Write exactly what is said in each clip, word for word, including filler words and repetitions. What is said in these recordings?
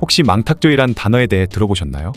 혹시 망탁조이란 단어에 대해 들어보셨나요?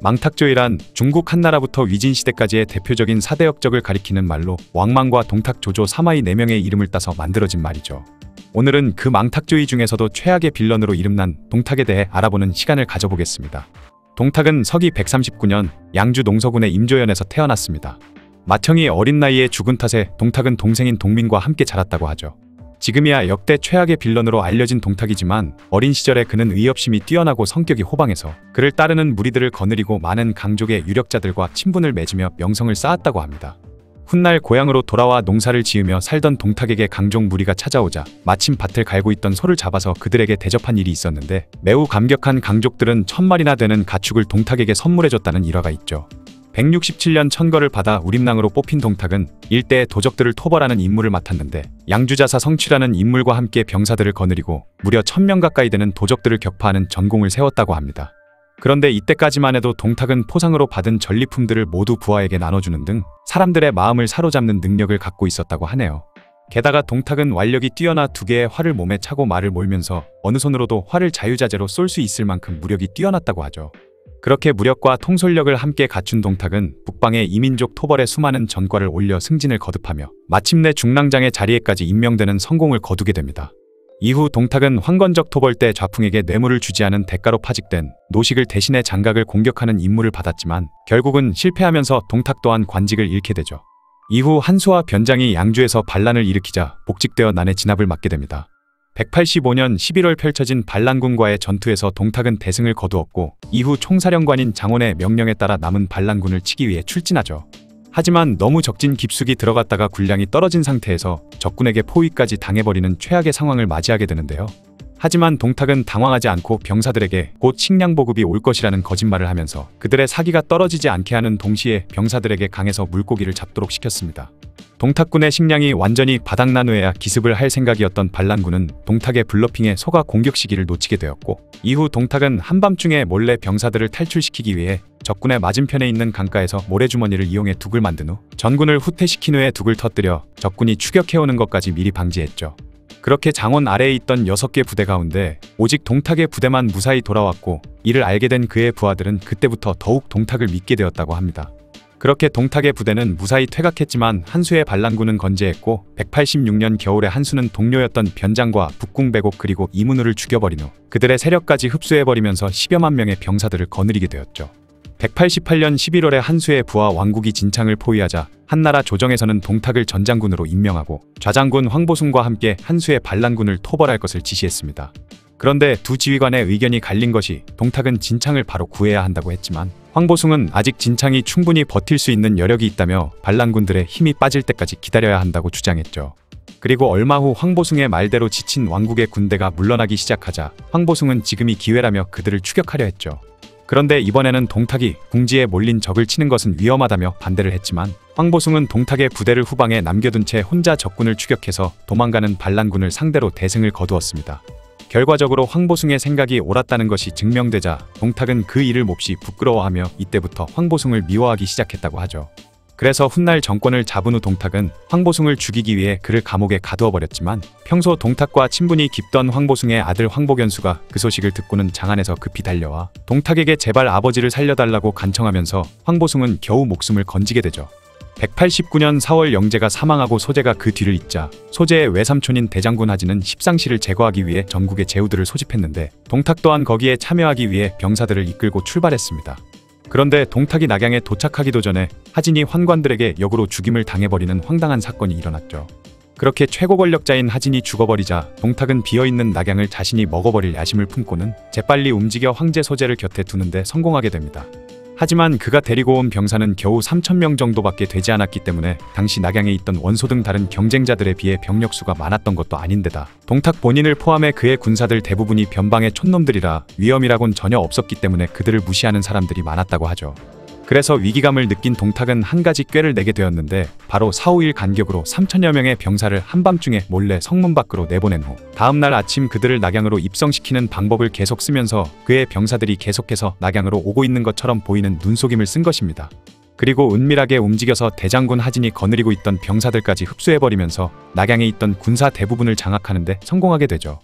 망탁조이란 중국 한나라부터 위진시대까지의 대표적인 사대 역적을 가리키는 말로 왕망과 동탁, 조조, 사마이 네 명의 이름을 따서 만들어진 말이죠. 오늘은 그 망탁조이 중에서도 최악의 빌런으로 이름난 동탁에 대해 알아보는 시간을 가져보겠습니다. 동탁은 서기 백삼십구 년 양주 농서군의 임조연에서 태어났습니다. 맏형이 어린 나이에 죽은 탓에 동탁은 동생인 동민과 함께 자랐다고 하죠. 지금이야 역대 최악의 빌런으로 알려진 동탁이지만 어린 시절에 그는 의협심이 뛰어나고 성격이 호방해서 그를 따르는 무리들을 거느리고 많은 강족의 유력자들과 친분을 맺으며 명성을 쌓았다고 합니다. 훗날 고향으로 돌아와 농사를 지으며 살던 동탁에게 강족 무리가 찾아오자 마침 밭을 갈고 있던 소를 잡아서 그들에게 대접한 일이 있었는데 매우 감격한 강족들은 천 마리나 되는 가축을 동탁에게 선물해줬다는 일화가 있죠. 백육십칠 년 천거를 받아 우림랑으로 뽑힌 동탁은 일대의 도적들을 토벌하는 임무를 맡았는데 양주자사 성취라는 인물과 함께 병사들을 거느리고 무려 천 명 가까이 되는 도적들을 격파하는 전공을 세웠다고 합니다. 그런데 이때까지만 해도 동탁은 포상으로 받은 전리품들을 모두 부하에게 나눠주는 등 사람들의 마음을 사로잡는 능력을 갖고 있었다고 하네요. 게다가 동탁은 완력이 뛰어나 두 개의 활을 몸에 차고 말을 몰면서 어느 손으로도 활을 자유자재로 쏠 수 있을 만큼 무력이 뛰어났다고 하죠. 그렇게 무력과 통솔력을 함께 갖춘 동탁은 북방의 이민족 토벌에 수많은 전과를 올려 승진을 거듭하며 마침내 중랑장의 자리에까지 임명되는 성공을 거두게 됩니다. 이후 동탁은 황건적 토벌 때 좌풍에게 뇌물을 주지 않은 대가로 파직된 노식을 대신해 장각을 공격하는 임무를 받았지만 결국은 실패하면서 동탁 또한 관직을 잃게 되죠. 이후 한수와 변장이 양주에서 반란을 일으키자 복직되어 난의 진압을 맞게 됩니다. 백팔십오 년 십일월 펼쳐진 반란군과의 전투에서 동탁은 대승을 거두었고 이후 총사령관인 장원의 명령에 따라 남은 반란군을 치기 위해 출진하죠. 하지만 너무 적진 깊숙이 들어갔다가 군량이 떨어진 상태에서 적군에게 포위까지 당해버리는 최악의 상황을 맞이하게 되는데요. 하지만 동탁은 당황하지 않고 병사들에게 곧 식량 보급이 올 것이라는 거짓말을 하면서 그들의 사기가 떨어지지 않게 하는 동시에 병사들에게 강에서 물고기를 잡도록 시켰습니다. 동탁군의 식량이 완전히 바닥난 후에야 기습을 할 생각이었던 반란군은 동탁의 블러핑에 속아 공격 시기를 놓치게 되었고 이후 동탁은 한밤중에 몰래 병사들을 탈출시키기 위해 적군의 맞은편에 있는 강가에서 모래주머니를 이용해 둑을 만든 후 전군을 후퇴시킨 후에 둑을 터뜨려 적군이 추격해오는 것까지 미리 방지했죠. 그렇게 장원 아래에 있던 여섯 개 부대 가운데 오직 동탁의 부대만 무사히 돌아왔고 이를 알게 된 그의 부하들은 그때부터 더욱 동탁을 믿게 되었다고 합니다. 그렇게 동탁의 부대는 무사히 퇴각했지만 한수의 반란군은 건재했고 백팔십육 년 겨울에 한수는 동료였던 변장과 북궁배곡 그리고 이문우를 죽여버린 후 그들의 세력까지 흡수해버리면서 십여만 명의 병사들을 거느리게 되었죠. 백팔십팔 년 십일월에 한수의 부하 왕국이 진창을 포위하자 한나라 조정에서는 동탁을 전장군으로 임명하고 좌장군 황보숭과 함께 한수의 반란군을 토벌할 것을 지시했습니다. 그런데 두 지휘관의 의견이 갈린 것이 동탁은 진창을 바로 구해야 한다고 했지만 황보숭은 아직 진창이 충분히 버틸 수 있는 여력이 있다며 반란군들의 힘이 빠질 때까지 기다려야 한다고 주장했죠. 그리고 얼마 후 황보숭의 말대로 지친 왕국의 군대가 물러나기 시작하자 황보숭은 지금이 기회라며 그들을 추격하려 했죠. 그런데 이번에는 동탁이 궁지에 몰린 적을 치는 것은 위험하다며 반대를 했지만 황보숭은 동탁의 부대를 후방에 남겨둔 채 혼자 적군을 추격해서 도망가는 반란군을 상대로 대승을 거두었습니다. 결과적으로 황보숭의 생각이 옳았다는 것이 증명되자 동탁은 그 일을 몹시 부끄러워하며 이때부터 황보숭을 미워하기 시작했다고 하죠. 그래서 훗날 정권을 잡은 후 동탁은 황보숭을 죽이기 위해 그를 감옥에 가두어버렸지만 평소 동탁과 친분이 깊던 황보숭의 아들 황보견수가 그 소식을 듣고는 장안에서 급히 달려와 동탁에게 제발 아버지를 살려달라고 간청하면서 황보숭은 겨우 목숨을 건지게 되죠. 백팔십구 년 사월 영제가 사망하고 소제가 그 뒤를 잇자 소제의 외삼촌인 대장군 하진은 십상시를 제거하기 위해 전국의 제후들을 소집했는데 동탁 또한 거기에 참여하기 위해 병사들을 이끌고 출발했습니다. 그런데 동탁이 낙양에 도착하기도 전에 하진이 환관들에게 역으로 죽임을 당해버리는 황당한 사건이 일어났죠. 그렇게 최고 권력자인 하진이 죽어버리자 동탁은 비어있는 낙양을 자신이 먹어버릴 야심을 품고는 재빨리 움직여 황제 소제를 곁에 두는데 성공하게 됩니다. 하지만 그가 데리고 온 병사는 겨우 삼천 명 정도밖에 되지 않았기 때문에 당시 낙양에 있던 원소 등 다른 경쟁자들에 비해 병력수가 많았던 것도 아닌데다 동탁 본인을 포함해 그의 군사들 대부분이 변방의 촌놈들이라 위험이라곤 전혀 없었기 때문에 그들을 무시하는 사람들이 많았다고 하죠. 그래서 위기감을 느낀 동탁은 한 가지 꾀를 내게 되었는데 바로 사, 오 일 간격으로 삼천여 명의 병사를 한밤중에 몰래 성문 밖으로 내보낸 후 다음날 아침 그들을 낙양으로 입성시키는 방법을 계속 쓰면서 그의 병사들이 계속해서 낙양으로 오고 있는 것처럼 보이는 눈속임을 쓴 것입니다. 그리고 은밀하게 움직여서 대장군 하진이 거느리고 있던 병사들까지 흡수해버리면서 낙양에 있던 군사 대부분을 장악하는 데 성공하게 되죠.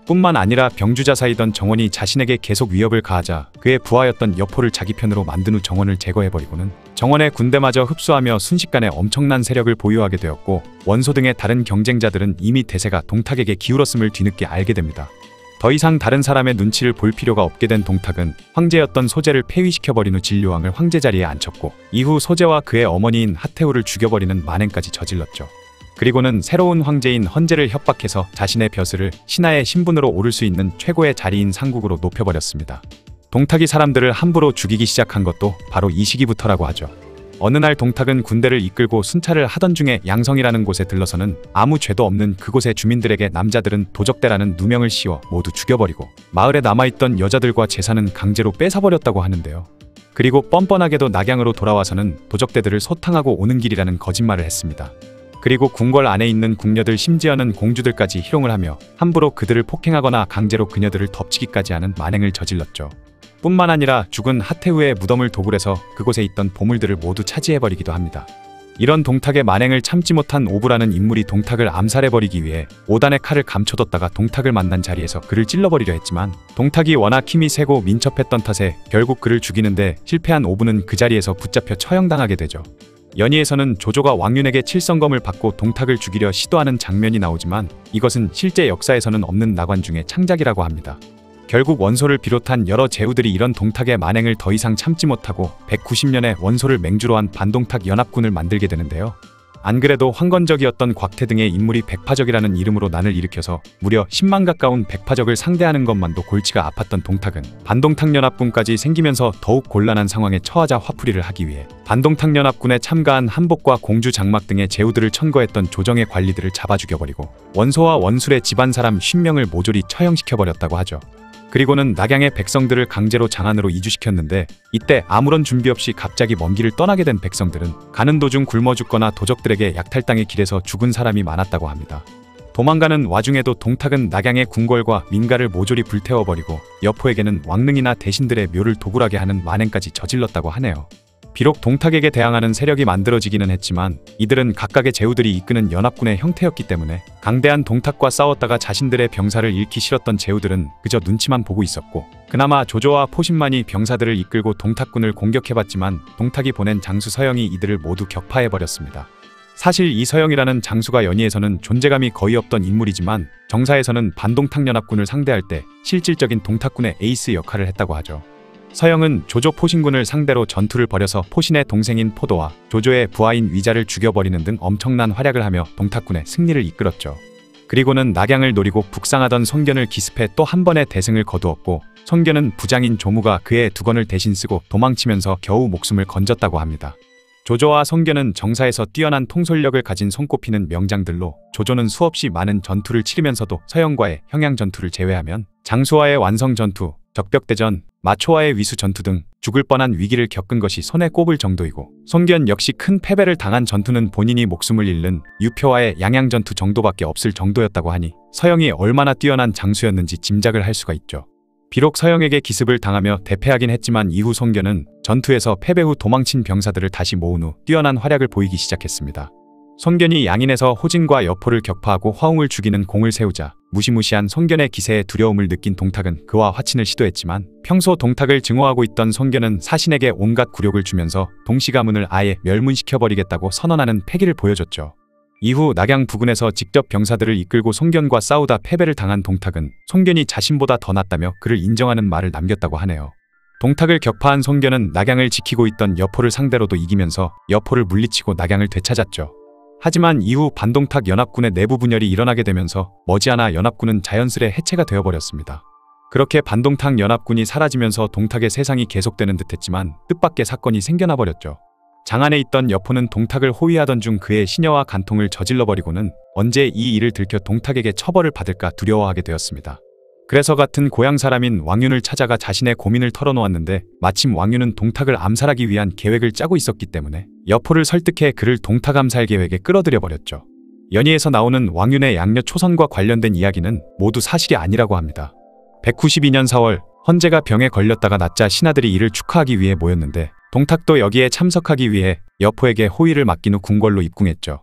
뿐만 아니라 병주자사이던 정원이 자신에게 계속 위협을 가하자 그의 부하였던 여포를 자기 편으로 만든 후 정원을 제거해버리고는 정원의 군대마저 흡수하며 순식간에 엄청난 세력을 보유하게 되었고, 원소 등의 다른 경쟁자들은 이미 대세가 동탁에게 기울었음을 뒤늦게 알게 됩니다. 더 이상 다른 사람의 눈치를 볼 필요가 없게 된 동탁은 황제였던 소제를 폐위시켜버린 후 진료왕을 황제 자리에 앉혔고, 이후 소제와 그의 어머니인 하태우를 죽여버리는 만행까지 저질렀죠. 그리고는 새로운 황제인 헌제를 협박해서 자신의 벼슬을 신하의 신분으로 오를 수 있는 최고의 자리인 상국으로 높여버렸습니다. 동탁이 사람들을 함부로 죽이기 시작한 것도 바로 이 시기부터라고 하죠. 어느 날 동탁은 군대를 이끌고 순찰을 하던 중에 양성이라는 곳에 들러서는 아무 죄도 없는 그곳의 주민들에게 남자들은 도적대라는 누명을 씌워 모두 죽여버리고 마을에 남아있던 여자들과 재산은 강제로 뺏어버렸다고 하는데요. 그리고 뻔뻔하게도 낙양으로 돌아와서는 도적대들을 소탕하고 오는 길이라는 거짓말을 했습니다. 그리고 궁궐 안에 있는 궁녀들, 심지어는 공주들까지 희롱을 하며 함부로 그들을 폭행하거나 강제로 그녀들을 덮치기까지 하는 만행을 저질렀죠. 뿐만 아니라 죽은 하태우의 무덤을 도굴해서 그곳에 있던 보물들을 모두 차지해버리기도 합니다. 이런 동탁의 만행을 참지 못한 오부라는 인물이 동탁을 암살해버리기 위해 오단의 칼을 감춰뒀다가 동탁을 만난 자리에서 그를 찔러버리려 했지만, 동탁이 워낙 힘이 세고 민첩했던 탓에 결국 그를 죽이는데 실패한 오부는 그 자리에서 붙잡혀 처형당하게 되죠. 연희에서는 조조가 왕윤에게 칠성검을 받고 동탁을 죽이려 시도하는 장면이 나오지만, 이것은 실제 역사에서는 없는 낙관 중의 창작이라고 합니다. 결국 원소를 비롯한 여러 제후들이 이런 동탁의 만행을 더 이상 참지 못하고 백구십 년에 원소를 맹주로 한 반동탁 연합군을 만들게 되는데요. 안 그래도 황건적이었던 곽태 등의 인물이 백파적이라는 이름으로 난을 일으켜서 무려 십만 가까운 백파적을 상대하는 것만도 골치가 아팠던 동탁은 반동탁 연합군까지 생기면서 더욱 곤란한 상황에 처하자 화풀이를 하기 위해 반동탁 연합군에 참가한 한복과 공주 장막 등의 제후들을 천거했던 조정의 관리들을 잡아 죽여버리고 원소와 원술의 집안 사람 쉰 명을 모조리 처형시켜버렸다고 하죠. 그리고는 낙양의 백성들을 강제로 장안으로 이주시켰는데, 이때 아무런 준비 없이 갑자기 먼 길을 떠나게 된 백성들은 가는 도중 굶어 죽거나 도적들에게 약탈당해 길에서 죽은 사람이 많았다고 합니다. 도망가는 와중에도 동탁은 낙양의 궁궐과 민가를 모조리 불태워버리고 여포에게는 왕릉이나 대신들의 묘를 도굴하게 하는 만행까지 저질렀다고 하네요. 비록 동탁에게 대항하는 세력이 만들어지기는 했지만 이들은 각각의 제후들이 이끄는 연합군의 형태였기 때문에 강대한 동탁과 싸웠다가 자신들의 병사를 잃기 싫었던 제후들은 그저 눈치만 보고 있었고, 그나마 조조와 포신만이 병사들을 이끌고 동탁군을 공격해봤지만 동탁이 보낸 장수 서영이 이들을 모두 격파해버렸습니다. 사실 이 서영이라는 장수가 연희에서는 존재감이 거의 없던 인물이지만 정사에서는 반동탁 연합군을 상대할 때 실질적인 동탁군의 에이스 역할을 했다고 하죠. 서영은 조조 포신군을 상대로 전투를 벌여서 포신의 동생인 포도와 조조의 부하인 위자를 죽여버리는 등 엄청난 활약을 하며 동탁군의 승리를 이끌었죠. 그리고는 낙양을 노리고 북상하던 송견을 기습해 또 한 번의 대승을 거두었고, 송견은 부장인 조무가 그의 두건을 대신 쓰고 도망치면서 겨우 목숨을 건졌다고 합니다. 조조와 송견은 정사에서 뛰어난 통솔력을 가진 손꼽히는 명장들로, 조조는 수없이 많은 전투를 치르면서도 서영과의 형양 전투를 제외하면 장수와의 완성 전투, 적벽대전, 마초와의 위수 전투 등 죽을 뻔한 위기를 겪은 것이 손에 꼽을 정도이고, 송견 역시 큰 패배를 당한 전투는 본인이 목숨을 잃는 유표와의 양양 전투 정도밖에 없을 정도였다고 하니 서영이 얼마나 뛰어난 장수였는지 짐작을 할 수가 있죠. 비록 서영에게 기습을 당하며 대패하긴 했지만 이후 송견은 전투에서 패배 후 도망친 병사들을 다시 모은 후 뛰어난 활약을 보이기 시작했습니다. 송견이 양인에서 호진과 여포를 격파하고 화웅을 죽이는 공을 세우자 무시무시한 송견의 기세에 두려움을 느낀 동탁은 그와 화친을 시도했지만, 평소 동탁을 증오하고 있던 송견은 사신에게 온갖 굴욕을 주면서 동시가문을 아예 멸문시켜버리겠다고 선언하는 패기를 보여줬죠. 이후 낙양 부근에서 직접 병사들을 이끌고 송견과 싸우다 패배를 당한 동탁은 송견이 자신보다 더 낫다며 그를 인정하는 말을 남겼다고 하네요. 동탁을 격파한 송견은 낙양을 지키고 있던 여포를 상대로도 이기면서 여포를 물리치고 낙양을 되찾았죠. 하지만 이후 반동탁 연합군의 내부 분열이 일어나게 되면서 머지않아 연합군은 자연스레 해체가 되어버렸습니다. 그렇게 반동탁 연합군이 사라지면서 동탁의 세상이 계속되는 듯했지만 뜻밖의 사건이 생겨나 버렸죠. 장안에 있던 여포는 동탁을 호위하던 중 그의 시녀와 간통을 저질러버리고는 언제 이 일을 들켜 동탁에게 처벌을 받을까 두려워하게 되었습니다. 그래서 같은 고향 사람인 왕윤을 찾아가 자신의 고민을 털어놓았는데, 마침 왕윤은 동탁을 암살하기 위한 계획을 짜고 있었기 때문에 여포를 설득해 그를 동탁 암살 계획에 끌어들여 버렸죠. 연희에서 나오는 왕윤의 양녀 초선과 관련된 이야기는 모두 사실이 아니라고 합니다. 백구십이 년 사월 헌제가 병에 걸렸다가 낫자 신하들이 이를 축하하기 위해 모였는데, 동탁도 여기에 참석하기 위해 여포에게 호위를 맡긴 후 궁궐로 입궁했죠.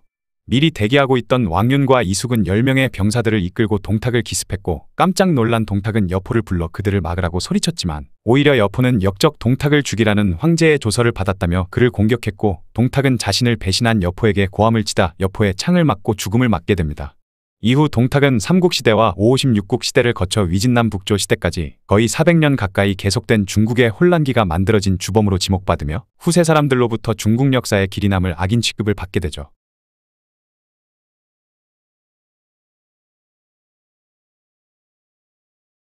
미리 대기하고 있던 왕윤과 이숙은 열 명의 병사들을 이끌고 동탁을 기습했고 깜짝 놀란 동탁은 여포를 불러 그들을 막으라고 소리쳤지만 오히려 여포는 역적 동탁을 죽이라는 황제의 조서를 받았다며 그를 공격했고 동탁은 자신을 배신한 여포에게 고함을 치다 여포의 창을 맞고 죽음을 맞게 됩니다. 이후 동탁은 삼국시대와 오오십육국 시대를 거쳐 위진남 북조 시대까지 거의 사백 년 가까이 계속된 중국의 혼란기가 만들어진 주범으로 지목받으며 후세 사람들로부터 중국 역사의 길이 남을 악인 취급을 받게 되죠.